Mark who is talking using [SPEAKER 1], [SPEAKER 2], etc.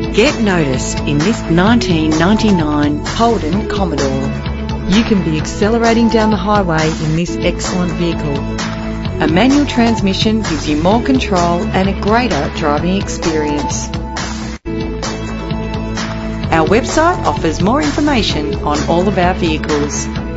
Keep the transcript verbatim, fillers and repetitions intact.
[SPEAKER 1] Get noticed in this nineteen ninety-nine Holden Commodore.
[SPEAKER 2] You can be accelerating down the highway in this excellent vehicle.
[SPEAKER 1] A manual transmission gives you more control and a greater driving experience. Our website offers more information on all of our vehicles.